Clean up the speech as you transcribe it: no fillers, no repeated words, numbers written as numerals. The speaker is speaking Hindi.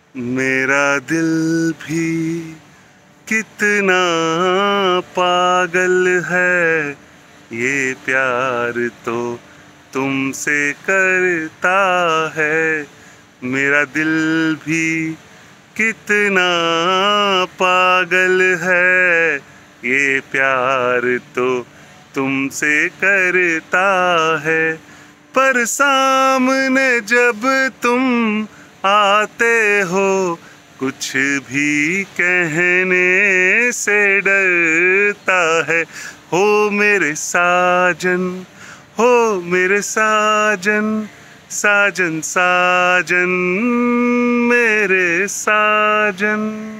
मेरा दिल भी कितना पागल है, ये प्यार तो तुमसे करता है। मेरा दिल भी कितना पागल है, ये प्यार तो तुमसे करता है। पर सामने जब तुम आते हो, कुछ भी कहने से डरता है। हो मेरे साजन, हो मेरे साजन, साजन साजन मेरे साजन।